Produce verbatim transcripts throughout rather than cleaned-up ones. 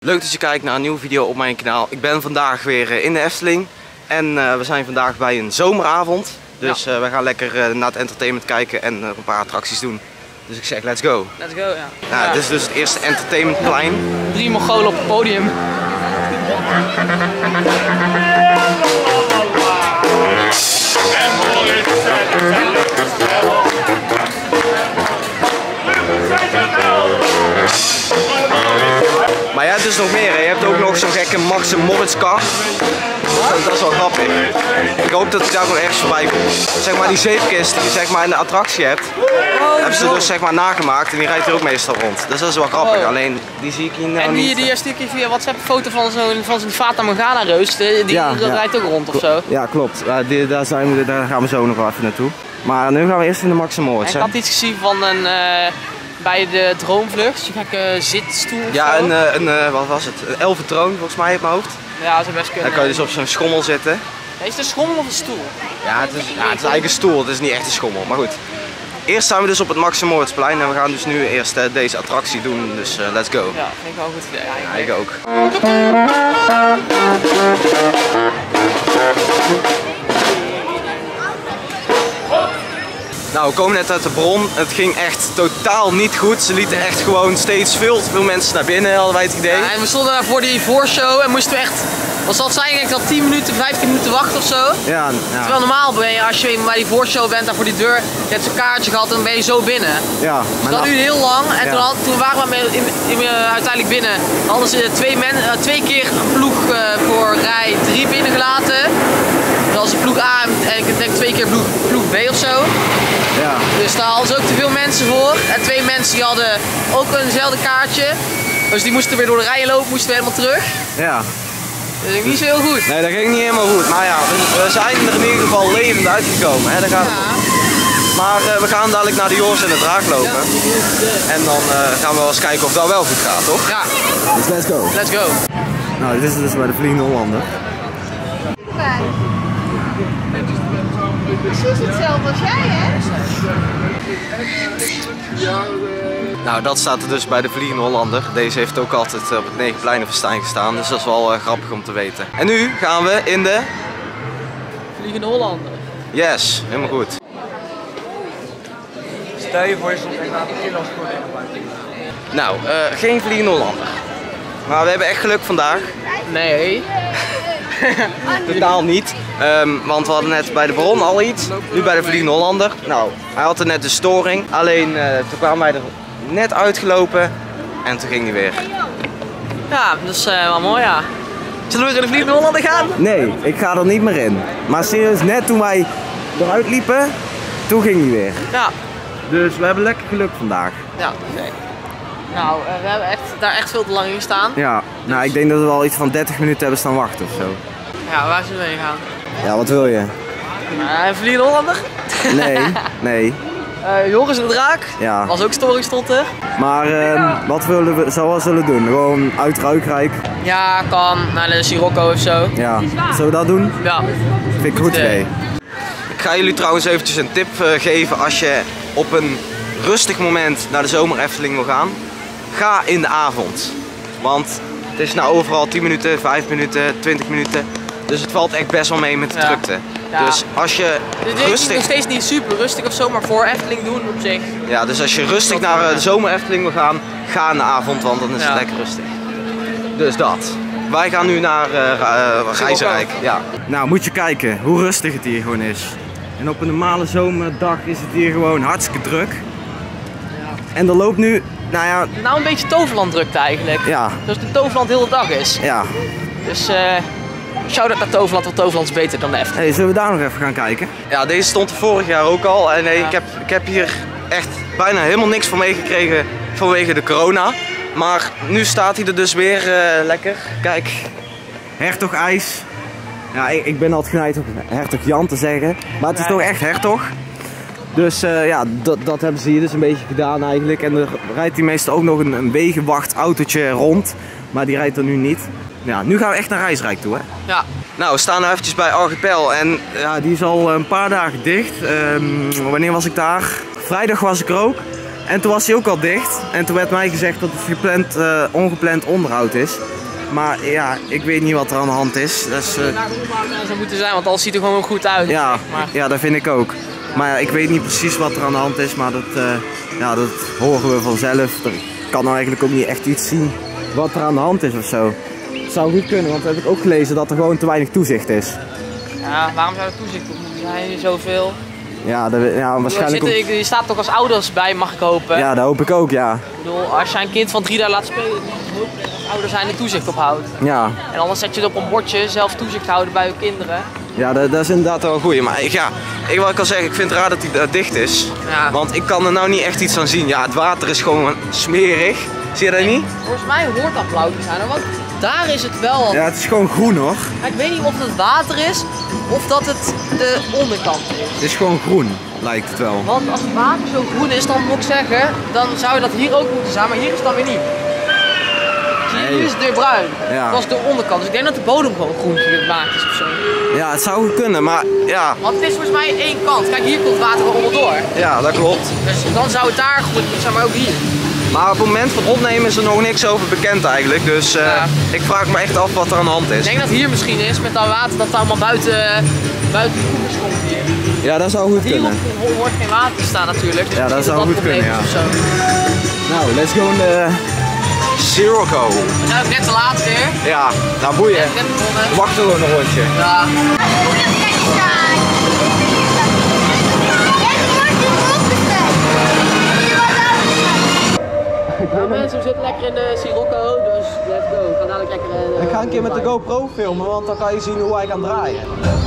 Leuk dat je kijkt naar een nieuwe video op mijn kanaal. Ik ben vandaag weer in de Efteling en uh, we zijn vandaag bij een zomeravond. Dus ja. uh, we gaan lekker uh, naar het entertainment kijken en uh, een paar attracties doen. Dus ik zeg let's go. Let's go, ja. Ja, ja. Dit is dus het eerste entertainmentplein. Drie Mongolen op het podium. Maar je hebt dus nog meer, hè? Je hebt ook nog zo'n gekke Max en Moritz kar. Dat, dat is wel grappig. Ik hoop dat hij daar nog ergens voorbij komt. Zeg maar die zeepkist die je zeg maar in de attractie hebt, oh, hebben ze dus zeg maar nagemaakt en die rijdt er ook meestal rond. Dus dat is wel grappig, oh. Alleen die zie ik hier nou en die, niet. die een stukje via WhatsApp foto van zo'n van zo'n Fata Morgana reus, die, die ja, ja. rijdt ook rond of zo. Ja, klopt. Uh, die, daar, zijn we, daar gaan we zo nog wel even naartoe. Maar nu gaan we eerst in de Max en Moritz. Ik had iets gezien van een... Uh, bij de droomvlucht, zo'n gekke zitstoel of ja, zo. een, een, een, wat was het? Een elfentroon volgens mij op mijn hoofd. Ja, dat zou best kunnen. Dan kan je dus op zo'n schommel zitten. Nee, is het een schommel of een stoel? Ja, het is, ja, het is eigenlijk een stoel, het is niet echt een schommel, maar goed. Eerst zijn we dus op het Max en Moritzplein en we gaan dus nu eerst uh, deze attractie doen, dus uh, let's go. Ja, vind ik wel een goed idee eigenlijk. Ja, ik ook. Nou, we komen net uit de bron. Het ging echt totaal niet goed. Ze lieten echt gewoon steeds veel te veel mensen naar binnen, hadden wij het idee. Ja, en we stonden daar voor die voorshow en moesten we echt, wat zal het zijn, ik al tien minuten, vijftien minuten wachten of zo. Ja, ja. Terwijl normaal ben je, als je bij die voorshow bent, daar voor die deur, je hebt zo'n kaartje gehad en dan ben je zo binnen. Ja, dus dat duurde heel lang en ja. toen, had, toen waren we in, in, in, uiteindelijk binnen. Hadden ze twee, men, uh, twee keer een ploeg uh, voor rij drie binnengelaten. Dat was een ploeg A en ik denk twee keer ploeg, ploeg B of zo. Ja. Dus daar hadden ze ook te veel mensen voor. En twee mensen die hadden ook eenzelfde kaartje. Dus die moesten weer door de rijen lopen, moesten weer helemaal terug. Ja. Dat ging niet zo heel goed. Nee, dat ging niet helemaal goed. Maar ja, we, we zijn er in ieder geval levend uitgekomen. Hè? Dat gaat ja. Maar uh, we gaan dadelijk naar de Joris en de Draak lopen. Ja. En dan uh, gaan we wel eens kijken of dat wel goed gaat, toch? Ja. Dus let's go. Let's go. Nou, dit is dus bij de Vliegende Hollander. Precies hetzelfde als jij, hè? Nou, dat staat er dus bij de Vliegende Hollander. Deze heeft ook altijd op het Negenpleinenfestijn gestaan, dus dat is wel uh, grappig om te weten. En nu gaan we in de... Vliegende Hollander. Yes, helemaal goed. Stel je voor je soms echt laten killen als gewoon Nou, uh, geen Vliegende Hollander. Maar we hebben echt geluk vandaag. Nee. Totaal niet. Um, want we hadden net bij de bron al iets. Nu bij de Vliegende Hollander. Nou, hij had er net een storing. Alleen uh, toen kwamen wij er net uitgelopen. En toen ging hij weer. Ja, dat is uh, wel mooi, ja. Zullen we in de Vliegende Hollander gaan? Nee, ik ga er niet meer in. Maar serieus, net toen wij eruit liepen, toen ging hij weer. Ja. Dus we hebben lekker geluk vandaag. Ja, nee. Nou, uh, we hebben echt, daar echt veel te lang in gestaan. Ja, nou ik denk dat we wel iets van dertig minuten hebben staan wachten of zo. Ja, waar zullen we heen gaan? Ja, wat wil je? Uh, Vliegende Hollander? Nee, nee. Uh, Joris en de Draak? Ja. Was ook storing stond er. Maar uh, wat willen we, zouden we zullen doen? Gewoon uit Ruikrijk? Ja, kan. Naar de Sirocco of zo. Ja. Zullen we dat doen? Ja. Vind ik een goed idee. Ik ga jullie trouwens eventjes een tip uh, geven als je op een rustig moment naar de Zomer Efteling wil gaan. Ga in de avond. Want het is nou overal tien minuten, vijf minuten, twintig minuten. Dus het valt echt best wel mee met de ja. drukte. Ja. Dus als je Dit rustig... nog steeds niet super rustig of zo, maar voor Efteling doen op zich. Ja, dus als je rustig naar de Zomer Efteling wil gaan, ga in de avond, want dan is het ja. lekker rustig. Dus dat. Wij gaan nu naar uh, uh, Reizenrijk. Ja. Nou, moet je kijken hoe rustig het hier gewoon is. En op een normale zomerdag is het hier gewoon hartstikke druk. Ja. En er loopt nu, nou ja... Nou, een beetje Toverland drukte eigenlijk. Ja. Dus de Toverland heel de dag is. Ja. Dus... Uh... shout-out naar Toverland, want Toverland is beter dan de Efteling. Hey, zullen we daar nog even gaan kijken? Ja, deze stond er vorig jaar ook al. En nee, ja. ik, heb, ik heb hier echt bijna helemaal niks van meegekregen vanwege de corona. Maar nu staat hij er dus weer uh, lekker. Kijk, Hertog IJs. Ja, ik, ik ben altijd geneigd om Hertog Jan te zeggen. Maar het is nee. toch echt Hertog. Dus uh, ja, dat, dat hebben ze hier dus een beetje gedaan eigenlijk. En er rijdt hier meestal ook nog een, een wegenwachtautootje rond. Maar die rijdt er nu niet. Ja, nu gaan we echt naar Reizenrijk toe, hè? Ja. Nou, we staan nu eventjes bij Archipel en ja, die is al een paar dagen dicht. Um, wanneer was ik daar? Vrijdag was ik er ook. En toen was hij ook al dicht. En toen werd mij gezegd dat het gepland, uh, ongepland onderhoud is. Maar ja, ik weet niet wat er aan de hand is. Dus, uh... naar de onderhoud zou moeten zijn, want alles ziet er gewoon goed uit. Ja, maar... ja, dat vind ik ook. Maar ja, ik weet niet precies wat er aan de hand is, maar dat, uh, ja, dat horen we vanzelf. Ik kan nou eigenlijk ook niet echt iets zien wat er aan de hand is of zo. Het zou goed kunnen, want dat heb ik ook gelezen dat er gewoon te weinig toezicht is. Ja, waarom zou er toezicht op moeten zijn? Zoveel. Ja, de, ja waarschijnlijk zitten, ook... Je staat toch als ouders bij, mag ik hopen? Ja, dat hoop ik ook, ja. Ik bedoel, als je een kind van drie daar laat spelen, dan mag je hopen dat als ouder zijn er toezicht op houdt. Ja. En anders zet je het op een bordje, zelf toezicht houden bij je kinderen. Ja, dat, dat is inderdaad wel een goeie. Maar ik, ja, ik wil al zeggen, ik vind het raar dat hij uh, dicht is. Ja. Want ik kan er nou niet echt iets aan zien. Ja, het water is gewoon smerig. Zie je dat niet? Volgens mij hoort dat blauw te zijn, want daar is het wel. Ja, het is gewoon groen hoor. Ik weet niet of het water is of dat het de onderkant is. Het is gewoon groen, lijkt het wel. Want als het water zo groen is, dan moet ik zeggen, dan zou dat hier ook moeten zijn, maar hier is het dan weer niet. Zie je, Nee. nu is het weer bruin. Ja. Dat is de onderkant, dus ik denk dat de bodem gewoon groen gemaakt is of zo. Ja, het zou goed kunnen, maar ja. Want het is volgens mij één kant. Kijk, hier komt het water wel onderdoor. Ja, dat klopt. Dus dan zou het daar groen moeten zijn, maar ook hier. Maar op het moment van opnemen is er nog niks over bekend eigenlijk. Dus uh, Ja. ik vraag me echt af wat er aan de hand Ik is. denk dat hier misschien is met dat water dat het allemaal buiten, buiten de koepels komt hier. Ja, dat zou goed Hier kunnen. hoort, hoort geen water te staan natuurlijk. Dus Ja, dat misschien zou het goed probleem kunnen, is ja. of zo. Nou, let's go in de Sirocco. We zijn ook net te laat weer. Ja, nou boeien. Net, net begonnen. We wachten gewoon een rondje. Ja. Nou mensen, we zitten lekker in de Sirocco, dus let's go. We gaan dadelijk lekker... Uh, Ik ga een keer met de GoPro filmen, want dan kan je zien hoe hij kan draaien.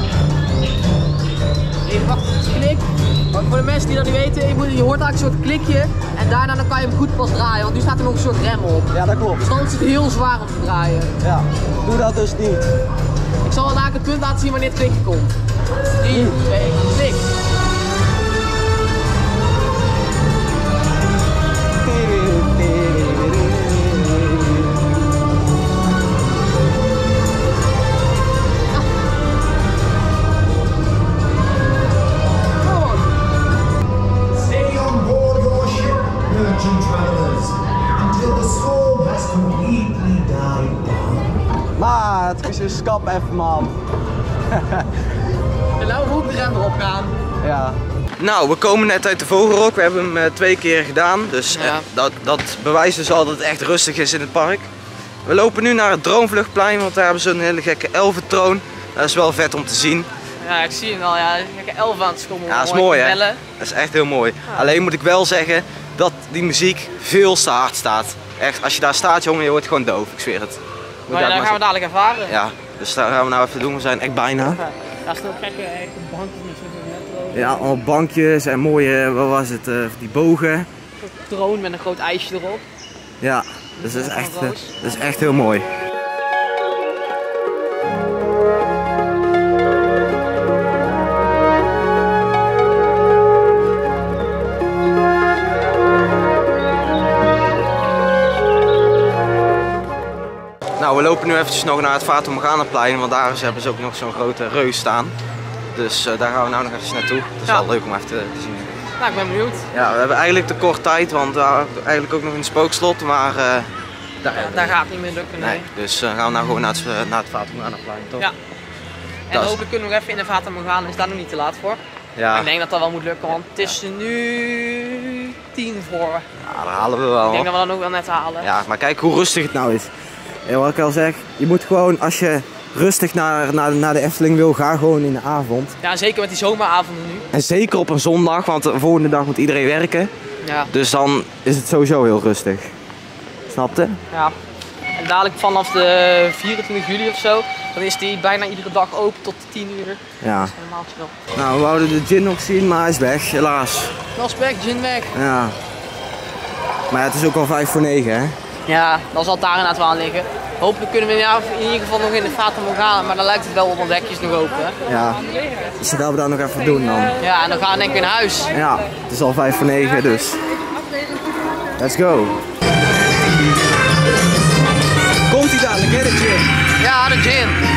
Even wachten tot het klik. Want voor de mensen die dat niet weten, je, moet, je hoort eigenlijk een soort klikje en daarna dan kan je hem goed pas draaien, want nu staat er nog een soort rem op. Ja, dat klopt. Dus dan is het heel zwaar om te draaien. Ja, doe dat dus niet. Ik zal dadelijk het punt laten zien wanneer het klikje komt. drie, twee, één, klik. Stay on board your ship, merchant travelers, until the storm has completely died down. Maat, is je skap even man. En nou moet de rem erop gaan. Ja. Nou, we komen net uit de Vogelrok. We hebben hem uh, twee keer gedaan. Dus uh, Ja. dat, dat bewijst dus al dat het echt rustig is in het park. We lopen nu naar het Droomvluchtplein, want daar hebben ze een hele gekke elfentroon. Dat is wel vet om te zien. Ja, ik zie hem al. Ja, ik elf aan het schommelen. Ja, dat is mooi hè. Dat is echt heel mooi. Alleen moet ik wel zeggen dat die muziek veel te hard staat. Echt, als je daar staat jongen, je wordt gewoon doof. Ik zweer het. Moet Maar ja, je dat maar gaan we dadelijk ervaren. zo- Ja, dus daar gaan we nou even doen. We zijn echt bijna. Ja, daar staan ook gekke echte bankjes met zo'n metro. Ja, allemaal bankjes en mooie, wat was het, uh, die bogen. Een troon met een groot ijsje erop. Ja, dus dat is echt, uh, dat is echt heel mooi. Nou, we lopen nu eventjes nog naar het Fata Morgana-plein, want daar hebben ze ook nog zo'n grote reus staan. Dus uh, daar gaan we nou nog even naartoe. Het is Ja. wel leuk om even te, te zien. Nou, ik ben benieuwd. Ja, we hebben eigenlijk te kort tijd, want we waren eigenlijk ook nog in het spookslot, maar uh, daar, Ja, daar gaat het niet meer lukken, nee. nee. Dus uh, gaan we nou gewoon naar het, uh, naar het Fata Morgana-plein, toch? Ja. En Dat is- hopelijk kunnen we nog even in de Fata Morgana, is daar nog niet te laat voor. Ja. Maar ik denk dat dat wel moet lukken, want het is nu tien voor. Ja, dat halen we wel. Ik denk hoor. dat we dat ook wel net halen. Ja, maar kijk hoe rustig het nou is. Ja, wat ik al zeg, je moet gewoon, als je rustig naar, naar, naar de Efteling wil, ga gewoon in de avond. Ja, zeker met die zomeravonden nu. En zeker op een zondag, want de volgende dag moet iedereen werken. Ja. Dus dan is het sowieso heel rustig. Snapte? Ja. En dadelijk vanaf de vierentwintig juli of zo, dan is die bijna iedere dag open tot tien uur. Ja. Dat is helemaal chill. Nou, we wouden de gin nog zien, maar hij is weg, helaas. Welspek, gin weg. Ja. Maar ja, het is ook al vijf voor negen, hè? Ja, dan zal het daar inderdaad wel aan liggen. Hopelijk kunnen we ja, in ieder geval nog in de Fata Morgana, maar dan lijkt het wel op ons hekjes nog open. Hè? Ja. Dus dat we dat nog even doen dan. Ja, en dan gaan we denk ik weer naar huis. Ja, het is al vijf voor negen, dus. Let's go. Komt hij dadelijk, hè, de gin? Ja, de gin.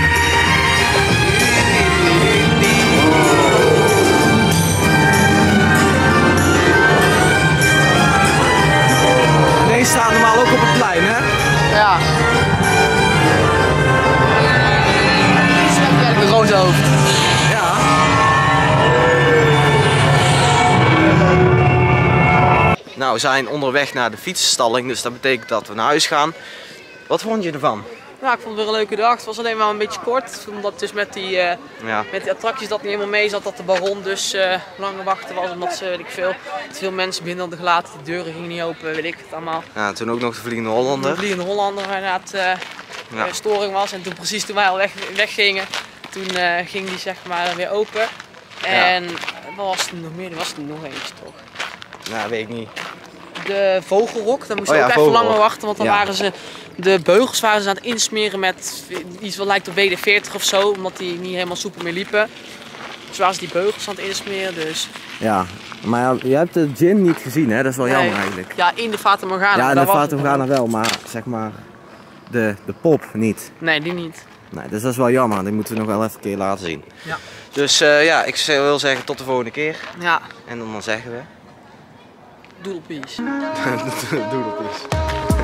nou, zijn onderweg naar de fietsenstalling, dus dat betekent dat we naar huis gaan. Wat vond je ervan? Ja, ik vond het weer een leuke dag. Het was alleen wel een beetje kort, omdat dus met die, uh, Ja. met die attracties dat niet helemaal mee zat, dat de baron dus uh, langer wachten was, omdat ze, weet ik veel, te veel mensen binnen hadden gelaten, de deuren gingen niet open, weet ik het allemaal. Ja, toen ook nog de Vliegende De Hollander. Vliegende Hollander inderdaad uh, Ja. uh, storing was en toen precies toen wij al weg, weggingen, toen uh, ging die zeg maar weer open. En wat was er nog meer? Er was er nog eentje toch? Ja, weet ik niet. De Vogelrok, daar moesten Oh we ja, ook even Vogelrok. langer wachten, want dan Ja. waren ze, de beugels waren ze aan het insmeren met iets wat lijkt op W D veertig of zo, omdat die niet helemaal soepel meer liepen. Dus waren ze die beugels aan het insmeren, dus... Ja, maar ja, je hebt de gin niet gezien, hè? Dat is wel Nee. jammer eigenlijk. Ja, in de Fata Morgana. Ja, daar de was Fata het Morgana nog. wel, maar zeg maar de, de pop niet. Nee, die niet. Nee, dus dat is wel jammer. Die moeten we nog wel even een keer laten zien. Ja. Dus uh, ja, ik wil zeggen tot de volgende keer. Ja, En dan, dan zeggen we... doodle peace. Doe dat eens.